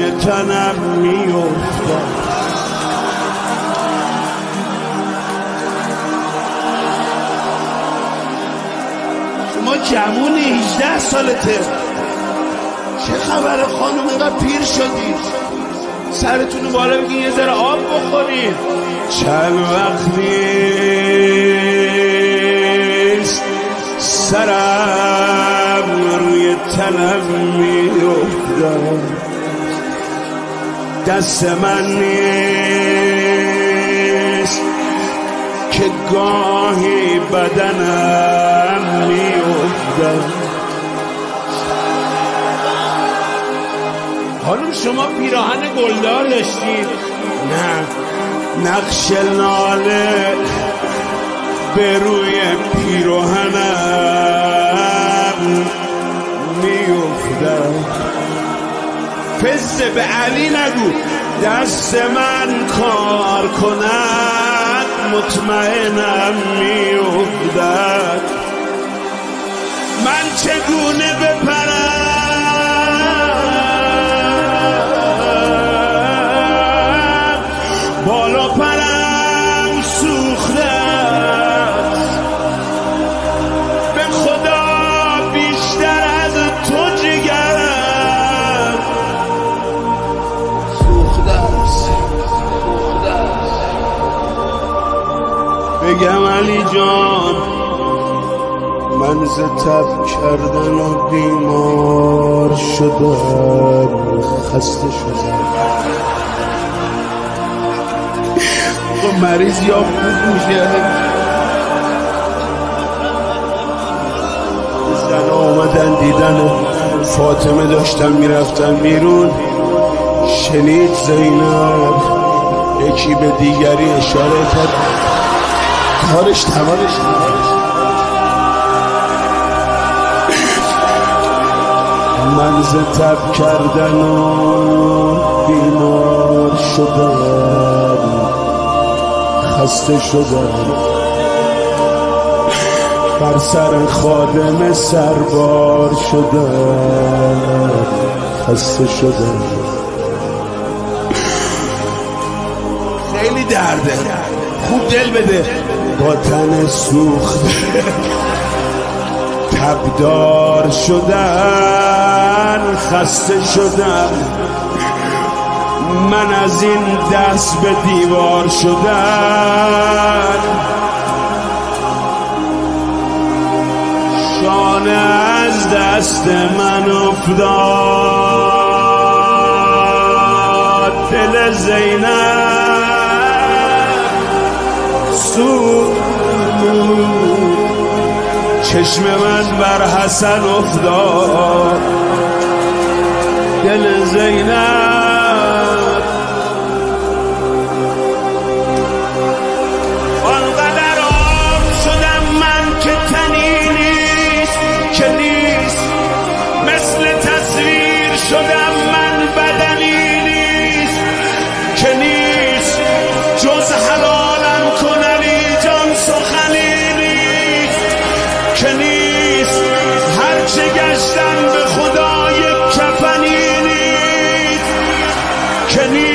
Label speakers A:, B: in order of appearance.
A: تنم میافتد. شما جوون 18 سالته، چه خبر خانم؟ اینقدر پیر شدید، سرتون رو بالا بگین یه ذره آب بخورید. چند وقت نیست سرم روی تنم میافتد، دست من نیست که گاهی بدنم میافتد. خانم شما پیراهن گلدار داشتید؟ نه، نقش لاله به روی پیراهنم میافتد. فزه به علی نگو، دست من کار کند مطمئنم میافتد. من چگونه بپرم بالا، پرم سوخته است، به خدا بیشتر از تو جگرم سوخته است. بگم علی جان من ز تب کردن و بیمار شدم، خسته شدم. مریض یا خوب میشه. زن آمدن دیدن فاطمه، داشتن میرفتن بیرون، شنید زینب یکی به دیگری اشاره کرد، کارش تمامش. من ز تب کردن و بیمار شدم، خسته شدم، بر سر خادم سربار شدم، خسته شدم. خیلی درده، خوب دل بده. با تن سوخته تبدار شدن، خسته شدم. من از این دست به دیوار شدن، شانه از دست من افتاد، دل زینب سوخت، چشم من بر حسن افتاد، دل زینب شدم. من بدنی نیست که نیست جز حلالم کن علی جان، سخنی نیست که نیست، هرچه گشتم به خدا یک کفنی نیست که نیست.